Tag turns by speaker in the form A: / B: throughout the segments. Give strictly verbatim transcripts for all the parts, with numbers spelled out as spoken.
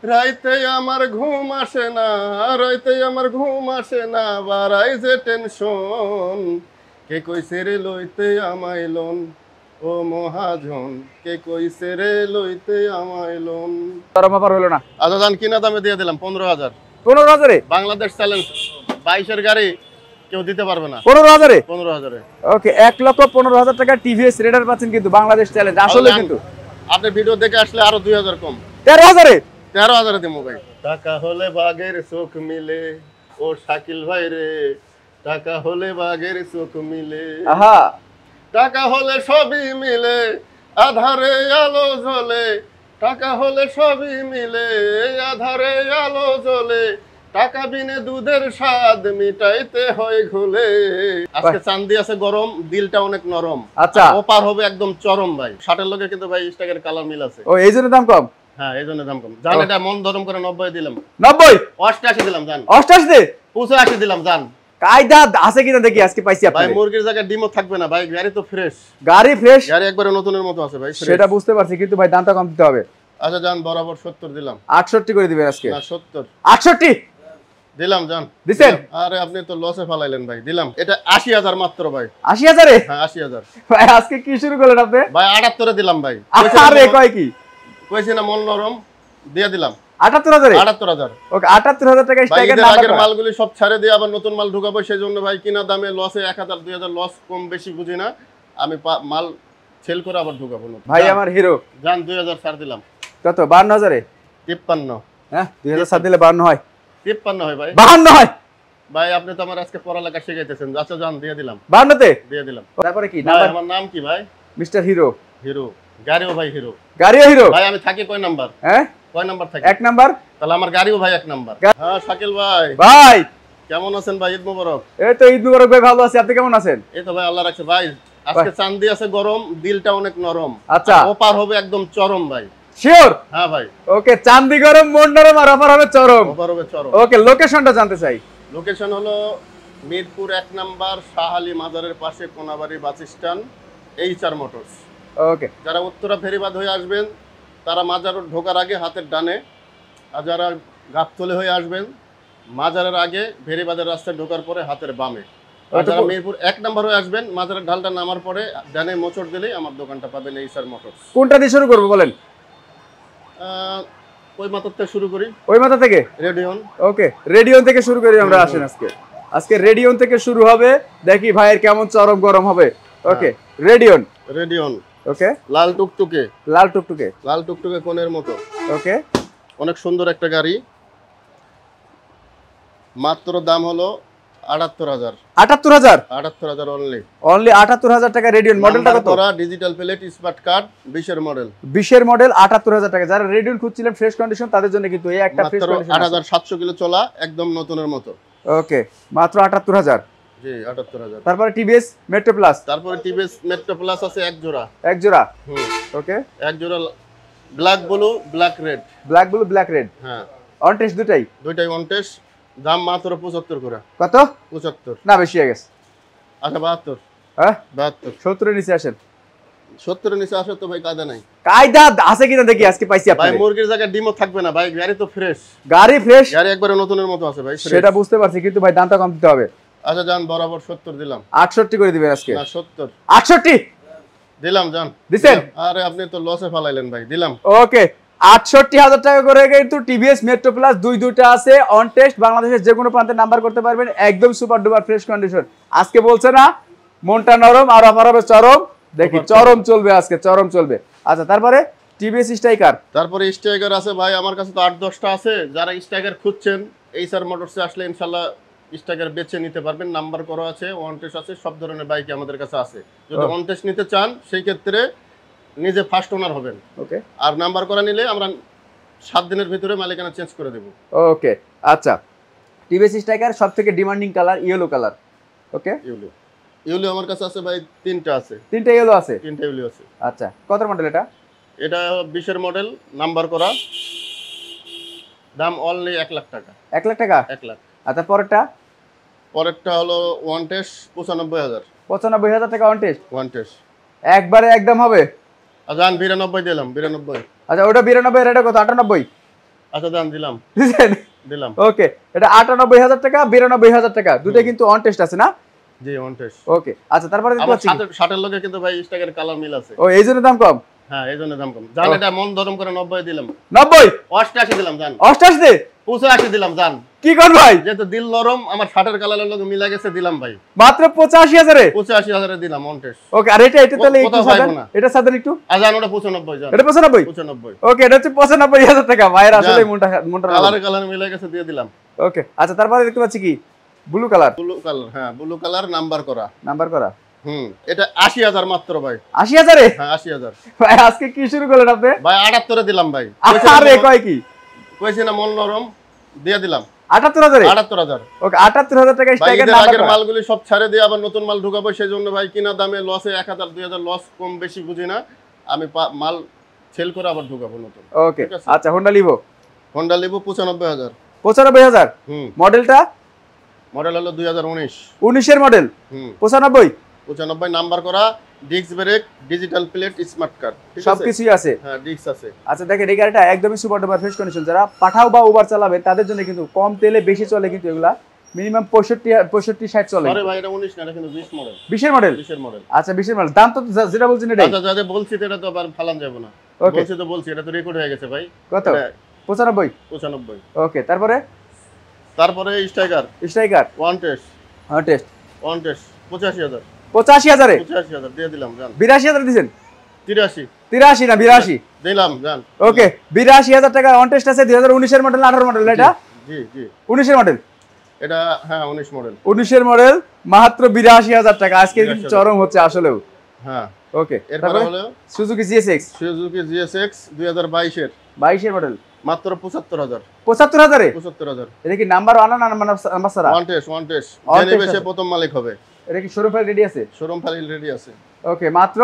A: রাইতে আমার ঘুম আসে না, রাইতে আমার ঘুম আসে না, বাড়াই যে টেনশন। কে কইছে রে লইতে আমায় লোন, ও মহাজন কে কইছে রে লইতে আমায় লোন।
B: চরম ব্যাপার হলো না।
A: আচ্ছা জান কিনা দামে দিয়ে দিলাম পনেরো হাজার।
B: পনেরো হাজারে
A: বাংলাদেশ চ্যালেঞ্জ, বাইশের গাড়ি কেউ দিতে পারবে না।
B: পনেরো হাজারে
A: পনেরো হাজারে
B: ওকে, এক লক্ষ পনেরো হাজার টাকা টিভিএস রেডার পাচ্ছেন কিন্তু বাংলাদেশ চ্যালেঞ্জ আসলে কিন্তু।
A: আপনি ভিডিও দেখে আসলে আরো দুই হাজার কম,
B: তেরো হাজারে
A: তেরো হাজারে দিব ভাই। টাকা হলে বাঘের চোখ মিলে, ও শাকিল ভাই রে, টাকা হলে বাঘের চোখ মিলে,
B: আহা
A: টাকা হলে সবই মিলে, আধারে আলো জ্বলে, টাকা হলে সবই মিলে, আধারে আলো জ্বলে, টাকা বিনে দুধের স্বাদ মিটাইতে হয় ঘুলে। আজকে চান্দি আছে গরম, দিলটা অনেক নরম।
B: আচ্ছা
A: ওপার হবে একদম চরম ভাই। ষাটের লোকে কিন্তু ভাই স্টকের কালার মিল আছে।
B: ও এই জন্য দাম কম।
A: হ্যাঁ এই জন্য দাম কম। জান এটা মন ধরম করে নব্বই দিলাম,
B: নব্বই
A: অষ্টাশি দিলাম জান,
B: অষ্টাশি দে
A: পঁচাশি দিলাম জান।
B: কায়দা আছে কিনা দেখি আজকে পাইছি
A: ভাই।
B: আপনাদের
A: মুরগির জায়গায় ডিমও থাকবে না ভাই, গাড়ি তো ফ্রেশ,
B: গাড়ি ফ্রেশ,
A: গাড়ি একবারে নতুনের মতো আছে ভাই।
B: সেটা বুঝতে পারছি কিন্তু ভাই দামটা কম দিতে হবে।
A: আচ্ছা জান বরাবর সত্তর দিলাম।
B: আটষট্টি করে দিবেন আজকে।
A: না সত্তর
B: আটষট্টি
A: দিলাম জান।
B: দিছেন?
A: আরে আপনি তো লসে ফালাইলেন ভাই। দিলাম এটা আশি হাজার মাত্র ভাই।
B: আশি হাজারে?
A: হ্যাঁ আশি হাজার
B: ভাই আজকে কি শুরু করলেন আপনি?
A: ভাই আটাত্তরে দিলাম ভাই।
B: আরে কয় কি
A: কইছি না মন নরম, দিয়ে দিলাম
B: আটাত্তর হাজারে।
A: আটাত্তর হাজার
B: ওকে, আটাত্তর হাজার টাকা
A: ভাই।
B: স্ট্রাইকার
A: এর
B: নাম্বার
A: আগের মালগুলি সব ছেড়ে দিয়ে আবার নতুন মাল ঢুকাবো, সেই জন্য ভাই কিনা দামে লসে এক হাজার দুই হাজার লস কম বেশি বুঝি না আমি, মাল সেল করে আবার ঢুকাবো নতুন।
B: ভাই আমার হিরো
A: জান দুই হাজার ছাড় দিলাম।
B: কত? বান্ন হাজারে?
A: তিপ্পান্ন।
B: হ্যাঁ দুই হাজার ছাড় দিলে বান্ন হয়।
A: তিপ্পান্ন হয় ভাই।
B: বাহান্ন হয়
A: ভাই আপনি তো আমার আজকে পড়ালেখা শিখাইতেছেন। আচ্ছা জান দিয়ে দিলাম।
B: বাহান্নতে
A: দিয়ে দিলাম।
B: তারপরে কি
A: ভাই
B: নাম্বার?
A: আমার নাম কি ভাই?
B: Mister Hero.
A: হিরো। গাড়িও ভাই হিরো।
B: গাড়িও হিরো
A: ভাই। আমি থাকি কয় নাম্বার?
B: হ্যাঁ
A: কয় নাম্বার থাকি?
B: এক নাম্বার।
A: তাহলে আমার গাড়িও ভাই এক নাম্বার। হ্যাঁ শাকিল ভাই।
B: ভাই
A: কেমন আছেন ভাই? ঈদ মোবারক।
B: এই তো ঈদ মোবারক ভাই, ভালো আছি, আপনি কেমন আছেন?
A: এই তো ভাই আল্লাহ রাখছে ভাই। আজকে চান্দি আছে গরম, দিলটা অনেক নরম।
B: আচ্ছা
A: ওপার হবে একদম চরম ভাই।
B: শিওর?
A: হ্যাঁ ভাই।
B: ওকে, চান্দি গরম, মন নরম, আর অফার হবে চরম।
A: ওপার হবে চরম।
B: ওকে, লোকেশনটা জানতে চাই।
A: লোকেশন হলো মিরপুর এক নাম্বার, শাহালি মাজারের পাশে, Konabari bus stand, HR motors.
B: Okay,
A: যারা উত্তরা ফেরিবাদ হয়ে আসবেন তারা মাজার ঢোকার আগে হাতের ডানে, আর যারা গাবতলী হয়ে আসবেন মাজারের আগে ফেরিবাদের রাস্তায় ঢোকার পরে হাতের বামে। আর যারা মিরপুর এক নাম্বার হয়ে আসবেন মাজারের ঢালটা নামার পরে ডানে মোচড় দিলেই আমার দোকানটা পাবেন, এইচআর মোটরস।
B: কোনটা দিয়ে শুরু করবো বলেন?
A: ওই মাথার থেকে শুরু করি।
B: ওই মাথা থেকে?
A: রেডিয়ন।
B: ওকে, রেডিয়ন থেকে শুরু করি আমরা। আসেন আজকে আজকে রেডিয়ন থেকে শুরু হবে, দেখি ভাইয়ের কেমন চরম গরম হবে। ওকে রেডিয়ন।
A: রেডিয়ন।
B: ওকে,
A: লাল টুকটুকে।
B: লাল টুকটুকে।
A: লাল টুকটুকে কোণের মতো।
B: ওকে,
A: অনেক সুন্দর একটা গাড়ি। মাত্র দাম হলো আটাত্তর হাজার।
B: আটাত্তর হাজার?
A: আটাত্তর হাজার অনলি।
B: অনলি আটাত্তর হাজার টাকা রেডিয়ন। মডেলটা কত?
A: ডিজিটাল প্লেট, স্মার্ট কার্ড, বিশের মডেল।
B: বিশের মডেল, আটাত্তর হাজার টাকা। যারা রেডিয়ন খুঁজছিলেন ফ্রেশ কন্ডিশন, তাদের জন্য কিন্তু এই একটা ফ্রেশ কন্ডিশন।
A: আট হাজার সাতশো কিলো চলা, একদম নতুনের মতো।
B: ওকে, মাত্র আটাত্তর হাজার।
A: জি আটাত্তর হাজার।
B: তারপরে টিভিএস মেট্রো প্লাস।
A: তারপরে টিভিএস মেট্রো প্লাস আছে এক জোড়া।
B: এক জোড়া?
A: হুম।
B: ওকে,
A: এক জোড়া black blue, black red.
B: Black blue, black red.
A: হ্যাঁ
B: অন টেস্ট দুটাই?
A: দুইটাই অন টেস্ট। দাম মাত্র পঁচাত্তর করে।
B: কত?
A: পঁচাত্তর।
B: না বেশি হয়ে গেছে।
A: আচ্ছা বাহাত্তর।
B: হ্যাঁ
A: বাহাত্তর।
B: সত্তরের নিচে আসেন।
A: সত্তরের নিচে আসে তো ভাই কায়দা নাই।
B: কায়দা আছে কিনা দেখি আজকে পাইছি
A: ভাই।
B: আপনাদের।
A: মুরগির জায়গায় ডিমও থাকবে না ভাই, গাড়ি তো ফ্রেশ,
B: গাড়ি ফ্রেশ,
A: গাড়ি একবারে নতুনের মতো আছে ভাই।
B: সেটা বুঝতে পারছি কিন্তু ভাই দামটা কম দিতে হবে।
A: আচ্ছা জান বরাবর সত্তর দিলাম।
B: আটষট্টি করে দিবেন আজকে?
A: না সত্তর।
B: আটষট্টি
A: দিলাম জান।
B: দিছেন?
A: আরে আপনি তো লসে ফালাইলেন ভাই। দিলাম।
B: ওকে, আটষট্টি হাজার টাকা করে কিন্তু টিভিএস মেট্রো প্লাস দুই দুইটা আছে অন টেস্ট। বাংলাদেশের যে কোনো প্রান্তে নাম্বার করতে পারবেন, একদম সুপার ডুপার ফ্রেশ কন্ডিশন। আজকে বলছে না মনটা নরম, আর অফার হবে চরম। দেখি চরম চলবে আজকে, চরম চলবে। আচ্ছা তারপরে টিভিএস স্ট্রাইকার।
A: তারপরে স্ট্রাইকার আছে ভাই, আমার কাছে তো আট দশটা আছে। যারা স্ট্রাইকার খুঁজছেন এইচআর মোটরসে আসলে ইনশাল্লাহ স্ট্রাইকার বেছে নিতে পারবেন। নাম্বার করা আছে, ওয়ান টেস্ট আছে, সব ধরনের বাইক আমাদের কাছে আছে। যদি ওয়ান টেস্ট নিতে চান সেই ক্ষেত্রে নিজে ফার্স্ট ওনার হবেন।
B: ওকে,
A: আর নাম্বার করা নিলে আমরা সাত দিনের ভিতরে মালিকানা চেঞ্জ করে দেব।
B: ওকে আচ্ছা, টিভিএস স্ট্রাইকার সব থেকে demanding colour yellow colour. Okay,
A: yellow. Yellow আমার কাছে আছে ভাই, তিনটা আছে।
B: তিনটা ইয়েলো আছে?
A: তিনটা ইউলিও আছে।
B: আচ্ছা, কত মডেল এটা?
A: এটা বিশের মডেল, নাম্বার করা, দাম অনলি এক লাখ টাকা।
B: এক লাখ টাকা?
A: এক লাখ।
B: আচ্ছা পরেরটা?
A: পরেরটা হলো ওয়ান টেস্ট, পঁচানব্বই হাজার।
B: পঁচানব্বই হাজার টাকা ওয়ান টেস্ট?
A: ওয়ান টেস্ট
B: একবারে একদম হবে?
A: আচ্ছা বিরানব্বই দিলাম। বিরানব্বই।
B: আচ্ছা ওটা বিরানব্বই, এটা কত? আটানব্বই?
A: আচ্ছা দাম দিলাম
B: দিছেন
A: দিলাম
B: ওকে এটা আটানব্বই হাজার টাকা বিরানব্বই হাজার টাকা দুটো কিন্তু অন টেস্ট আছে না
A: জি অন টেস্ট
B: ওকে আচ্ছা তারপরে দেখতে
A: আমার
B: পাচ্ছি
A: ষাটের ষাটের লগে কিন্তু ভাই স্টকের কালার মিল আছে
B: ও এই জন্য দাম কম
A: হ্যাঁ এই জন্য দাম কম জান এটা মন দরম করে নব্বই দিলাম
B: নব্বই
A: অষ্টাশি দিলাম জান
B: অষ্টাশি দে
A: পঁচাশি দিলাম জান
B: কি কোন ভাই
A: যেহেতু দিল নরম আমার ষাটের কালারের লগে মিলা গেছে দিলাম ভাই
B: মাত্র পঁচাশি হাজারে
A: পঁচাশি হাজারে দিলাম অন টেস্ট
B: ওকে আর এটা এটা তাহলে একটু
A: কোথাও
B: সাদান
A: পাইবো না।
B: এটা সাদান একটু
A: আর জান ওটা পঁচানব্বই জান
B: এটা পঁচানব্বই
A: পঁচানব্বই
B: ওকে এটা হচ্ছে পঁচানব্বই হাজার টাকা ভাইয়ের আসলে
A: যান।
B: মনটা মনটা
A: কালারে কালার মিলা গেছে দিয়ে দিলাম
B: ওকে আচ্ছা তারপরে দেখতে পাচ্ছি কি ব্লু কালার
A: ব্লু কালার হ্যাঁ ব্লু কালার নাম্বার করা
B: নাম্বার করা
A: হুম এটা আশি হাজার মাত্র ভাই
B: আশি হাজারে
A: হ্যাঁ আশি হাজার
B: ভাই আজকে কি শুরু করলেন আপনি
A: ভাই আটাত্তরে দিলাম ভাই
B: আরে কয় কি
A: কইছি না মন নরম দিয়ে দিলাম
B: আটাত্তর হাজারে
A: আটাত্তর হাজার
B: ওকে আটাত্তর হাজার টাকা
A: ভাই
B: স্ট্রাইকার
A: ঈদের
B: নাম্বার
A: আগের
B: করা
A: মালগুলি সব ছাড়ে দিয়ে আবার নতুন মাল ঢুকাবো সেই জন্য ভাই কিনা দামে লসে এক হাজার দুই হাজার লস কম বেশি বুঝি না আমি পা- মাল সেল করে আবার ঢুকাবো নতুন
B: ওকে
A: ঠিক আছে।
B: আচ্ছা হোন্ডা লিভো
A: হোন্ডা লিবু পঁচানব্বই হাজার
B: পঁচানব্বই হাজার
A: হুম
B: মডেলটা
A: মডেল হলো দুই হাজার উনিশ
B: উনিশের মডেল
A: হুম
B: পঁচানব্বই
A: পঁচানব্বই নাম্বার করা disc brake digital plate smart card ঠিক আছে
B: সবকিছুই আছে
A: হ্যাঁ ডিস্ক আছে
B: আচ্ছা দেখেন এই গাড়িটা একদমই সুপার ডুপার ফ্রেশ কন্ডিশন যারা পাঠাও বা উবার চালাবেন তাদের জন্য কিন্তু কম তেলে বেশি চলে কিন্তু এগুলা মিনিমাম পঁয়ষট্টি পঁয়ষট্টি ষাট চলে
A: আরে ভাই এটা উনিশ না এটা কিন্তু বিশ মডেল
B: বিশের মডেল
A: বিশের মডেল
B: আচ্ছা বিশের মডেল দাম তো যা- যেটা বলছেন এটাই
A: আচ্ছা যাদের বলছি তো এটা তো আবার ফালান যাবে না
B: ওকে
A: বলছি তো বলছি এটা তো রেকর্ড হয়ে গেছে ভাই
B: কত
A: এটা
B: পঁচানব্বই
A: পঁচানব্বই
B: ওকে তারপরে
A: তারপরে স্ট্রাইকার
B: স্ট্রাইকার
A: ওয়ান টেস্ট
B: হ্যাঁ টেস্ট
A: ওয়ান টেস্ট পঁচাশি হাজার
B: পঁচাশি হাজারে
A: পঁচাশি হাজার দিয়ে দিলাম জান
B: বিরাশি হাজার দিচ্ছেন
A: তিরাশি
B: তিরাশি না বিরাশি
A: দিলাম জান
B: ওকে বিরাশি হাজার টাকা অন টেস্ট আছে দুই হাজার উনিশের মডেল আঠারো মডেল এটা
A: জি জি
B: উনিশের মডেল
A: এটা হ্যাঁ উনিশ মডেল
B: উনিশের মডেল মাত্র বিরাশি হাজার টাকা আজকে কিন্তু
A: বিরাশি হাজার।
B: চরম হচ্ছে আসলেও
A: হ্যাঁ
B: ওকে
A: এরপরে হলো
B: সুজুকি জিএসএক্স
A: সুজুকি জিএসএক্স দুই হাজার বাইশের
B: বাইশের মডেল
A: মাত্র পঁচাত্তর হাজার
B: পঁচাত্তর হাজারে
A: পঁচাত্তর হাজার
B: এটা কি নাম্বার ওয়ান না নাম্বার সারা
A: on test on test
B: On
A: যে নেবে
B: test
A: সে
B: আছে।
A: প্রথম মালিক হবে
B: এটা কি শোরুম ফাইল রেডি আছে
A: শোরুম ফাইল রেডি আছে
B: ওকে মাত্র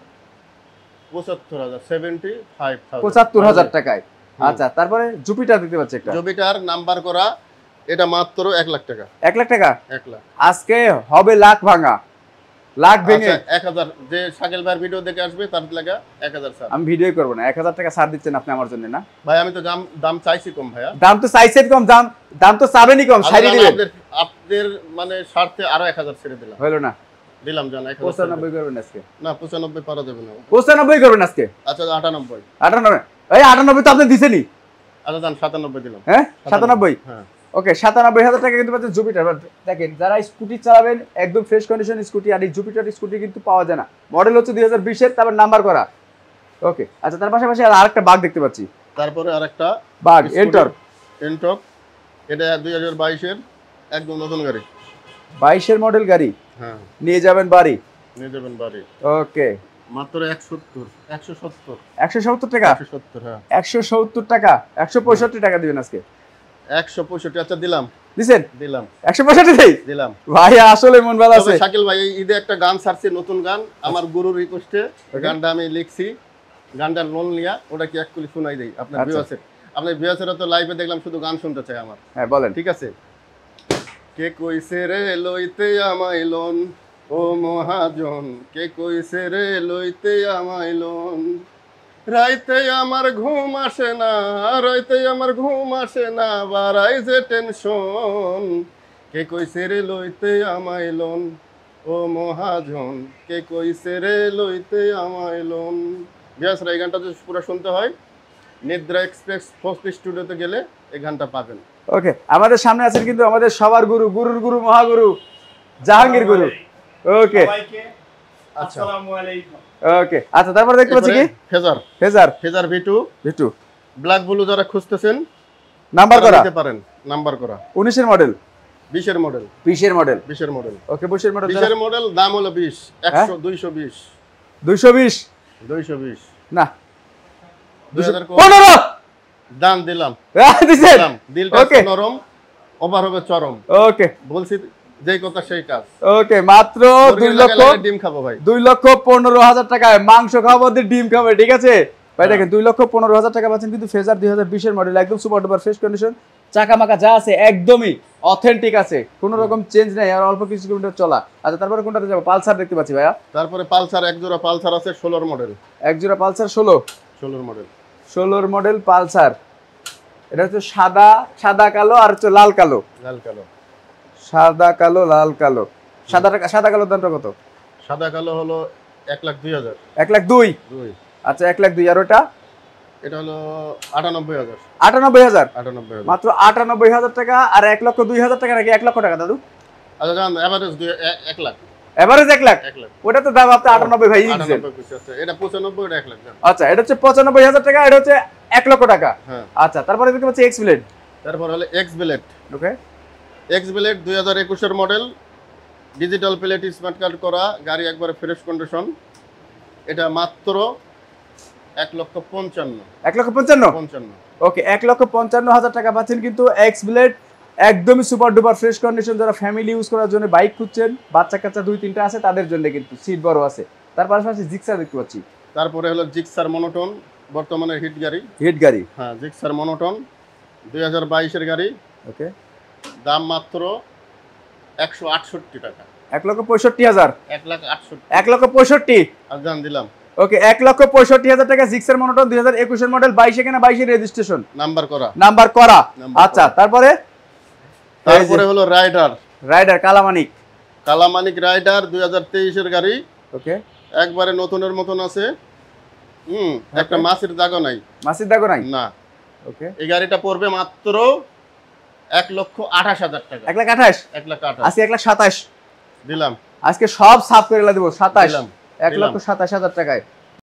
A: পঁচাত্তর হাজার সেভেন্টি ফাইভ
B: পঁচাত্তর হাজার টাকায় আচ্ছা তারপরে জুপিটার দেখতে পাচ্ছি একটা
A: জবিটার নাম্বার করা এটা মাত্র এক লাখ টাকা
B: এক লাখ টাকা
A: এক লাখ
B: আজকে হবে লাখ ভাঙা লাখ ভেঙে
A: আচ্ছা, এক হাজার যে শাকিল ভাইয়ের ভিডিও দেখে আসবে তার লাগা এক হাজার স্যার
B: আমি ভিডিও করবো না এক হাজার টাকা ছাড় দিচ্ছেন আপনি আমার জন্য না
A: ভাই আমি তো দাম দাম চাইছি কম ভাইয়া
B: দাম তো চাইছেন কম দাম দাম তো চাবেনই কম সাইডে
A: আমি
B: দিবেন
A: আপনাদের আপনাদের মানে স্বার্থে আরো এক হাজার ছেড়ে দিলাম
B: হলো না
A: দিলাম জান এক হাজার ছেড়ে
B: পঁচানব্বই করবেন আজকে
A: দিলাম। না পঁচানব্বই পারা যাবে না
B: পঁচানব্বই করবেন আজকে
A: আচ্ছা আটানব্বই
B: আটানব্বই এই আটানব্বই তো আপনি দিছেনই
A: আচ্ছা জান সাতানব্বই দিলাম
B: হ্যাঁ সাতানব্বই
A: হ্যাঁ
B: ওকে সাতানব্বই হাজার টাকা কিন্তু পাচ্ছেন জুপিটার দেখেন যারা স্কুটি চালাবেন একদম ফ্রেশ কন্ডিশন স্কুটি আর এই জুপিটার স্কুটি কিন্তু পাওয়া যায় না মডেল হচ্ছে দুই হাজার বিশের তারপর নাম্বার করা ওকে আচ্ছা তার পাশাপাশি আর আরেকটা বাঘ দেখতে পাচ্ছি
A: তারপরে আরেকটা
B: বাঘ এন্টর
A: এন্টক এটা দুই হাজার বাইশের একদম নতুন গাড়ি
B: বাইশের মডেল গাড়ি
A: হ্যাঁ
B: নিয়ে যাবেন বাড়ি
A: নিয়ে যাবেন বাড়ি
B: ওকে
A: মাত্র একসত্তর একশো সত্তর
B: একশো সত্তর টাকা
A: একশো সত্তর হ্যাঁ
B: একশো সত্তর টাকা একশো পঁয়ষট্টি টাকা দিবেন আজকে
A: একশো পঁয়ষট্টি আচ্ছা দিলাম
B: দিছেন
A: দিলাম
B: একশো পঁয়ষট্টি দেই
A: দিলাম
B: ভাই আসলে মন ভালো
A: তবে
B: আছে
A: শাকিল ভাই এই ঈদে একটা গান ছাড়ছি নতুন গান আমার গুরুর রিকোয়েস্টে গানটা আমি লিখছি গানটার লোন নিয়া ওটা কি এক কুলি শোনাই দেই আপনার
B: আচ্ছা।
A: ভিউয়ার্সের আপনার ভিউয়ার্সেরা তো লাইভে দেখলাম শুধু গান শুনতে চায় আমার
B: হ্যাঁ বলেন
A: ঠিক আছে কে কইছে রে লইতে আমায় লোন ও মহাজন কে কইছে রে লইতে আমায় লোন রাইতে আমার ঘুম আসে না রাইতে আমার ঘুম আসে না বাড়াই যে টেনশন কে কইছে রে লইতে আমায় লোন ও মহাজন কে কইছে রে লইতে আমায় লোন বিয়াস এই গানটা যদি পুরো শুনতে হয় নিদ্রা এক্সপ্রেস ফার্স্ট স্টুডিওতে গেলে এই গানটা পাবেন
B: ওকে আমাদের সামনে আছেন কিন্তু আমাদের সবার গুরু গুরুর গুরু মহাগুরু জাহাঙ্গীর গুরু ওকে
C: সবাইকে আসসালামু আলাইকুম।
B: ওকে আচ্ছা তারপরে দেখতে পাচ্ছি কি
A: Fazer
B: Fazer
A: Fazer V two
B: V two
A: black blue যারা খুঁজতেছেন
B: নাম্বার
A: তারা
B: করা
A: নিতে পারেন নাম্বার করা
B: উনিশের মডেল
A: বিশের মডেল
B: বিশের মডেল
A: বিশের মডেল
B: ওকে বিশের মডেল
A: বিশের মডেল দাম হলো বিশ একশো দুইশো বিশ
B: দুইশো বিশ
A: দুইশো বিশ
B: না
A: দুই হাজার কম।
B: পনেরো
A: দাম দিলাম
B: দিচ্ছেন
A: দিলাম দিলটা
B: ওকে
A: একটু নরম ওভার হবে চরম
B: ওকে
A: বলছি যেই কথা সেই কাজ
B: ওকে মাত্র দুই
A: মুরগির
B: লক্ষ
A: লাগালে ডিম খাবো ভাই
B: দুই লক্ষ পনেরো হাজার টাকায় মাংস খাওয়াবো দিয়ে ডিম খাবে ঠিক আছে ভাই দেখেন দুই লক্ষ পনেরো হাজার টাকা পাচ্ছেন কিন্তু ফেজার দুই হাজার বিশের মডেল একদম সুপার ডুপার ফ্রেশ কন্ডিশন চাকা মাকা যা আছে একদমই অথেন্টিক আছে কোনো রকম চেঞ্জ নেই আর অল্প কিছু কিলোমিটার চলা আচ্ছা তারপরে কোনটাতে যাবো পালসার দেখতে পাচ্ছি ভাইয়া
A: তারপরে পালসার এক জোড়া পালসার আছে ষোলোর মডেল
B: এক জোড়া পালসার ষোলো
A: ষোলোর মডেল
B: ষোলোর মডেল পালসার এটা হচ্ছে সাদা সাদা কালো আর হচ্ছে লাল কালো।
A: লাল কালো।
B: সাদা কালো লাল কালো। সাদা সাদা কালোর দামটা কত?
A: সাদা কালো হলো এক লাখ দুই হাজার।
B: এক লাখ দুই।
A: দুই।
B: আচ্ছা এক লাখ দুই। আর ওটা?
A: এটা হলো আটানব্বই হাজার।
B: আটানব্বই হাজার।
A: আটানব্বই হাজার।
B: মাত্র আটানব্বই হাজার টাকা। আর এক লক্ষ দুই হাজার টাকা নাকি এক লক্ষ টাকা দাদু?
A: আচ্ছা জান এভারেজ এক লাখ।
B: এভারেজ এক লাখ।
A: এক লাখ।
B: ওটা তো দাম আপনি আটানব্বই ভাই দিয়েছেন।
A: আটানব্বই কিছু আছে। এটা পঁচানব্বই এটা এক লাখ জান।
B: আচ্ছা এটা হচ্ছে পঁচানব্বই হাজার টাকা, এটা হচ্ছে এক লক্ষ টাকা।
A: হ্যাঁ।
B: আচ্ছা তারপরে দেখতে পাচ্ছি এক্স ব্লেড।
A: তারপর হলো X blade.
B: Okay.
A: X blade দুই হাজার একুশ এর model, digital plate smart card করা, গাড়ি একবারে ফ্রেশ কন্ডিশন। এটা মাত্র এক লক্ষ পঞ্চান্ন।
B: এক লক্ষ পঞ্চান্ন।
A: পঞ্চান্ন।
B: ওকে এক লক্ষ পঞ্চান্ন হাজার টাকা পাচ্ছেন কিন্তু এক্স ব্লেড, একদমই সুপার ডুপার ফ্রেশ কন্ডিশন। যারা ফ্যামিলি ইউজ করার জন্য বাইক খুঁজছেন, বাচ্চা কাচ্চা দুই তিনটা আছে তাদের জন্য কিন্তু সিট বড় আছে। তার পাশাপাশি জিক্সার দেখতে পাচ্ছি।
A: তারপরে হলো জিক্সার মনোটন, বর্তমানে হিট গাড়ি।
B: হিট গাড়ি।
A: হ্যাঁ জিক্সার মনোটন দুই হাজার বাইশের গাড়ি।
B: ওকে।
A: দাম মাত্র একশো আটষট্টি টাকা।
B: এক লক্ষ পঁয়ষট্টি হাজার।
A: এক লাখ আটষট্টি।
B: এক লক্ষ পঁয়ষট্টি।
A: আর জান দিলাম।
B: ওকে এক লক্ষ পঁয়ষট্টি হাজার টাকা জিক্সার মনোটন দুই হাজার একুশের মডেল, বাইশে কেনা বাইশের রেজিস্ট্রেশন,
A: নাম্বার করা।
B: নাম্বার করা।
A: নাম্বার
B: আচ্ছা
A: করা।
B: তারপরে
A: তারপরে হলো রাইডার।
B: রাইডার কালামানিক।
A: কালামানিক রাইডার দুই হাজার তেইশের গাড়ি।
B: ওকে।
A: একবারে নতুনের মতন আছে। হুম একটা মাছের দাগও নাই।
B: মাসির দাগো নাই?
A: না।
B: ওকে।
A: এই গাড়িটা পড়বে মাত্র এক লক্ষ আঠাশ হাজার টাকা।
B: এক লাখ আঠাশ।
A: এক লাখ আঠাশ।
B: আজকে এক লাখ সাতাশ
A: দিলাম।
B: আজকে সব সাফ করে দেবো। সাতাশ।
A: দিলাম।
B: এক লক্ষ সাতাশ হাজার টাকায়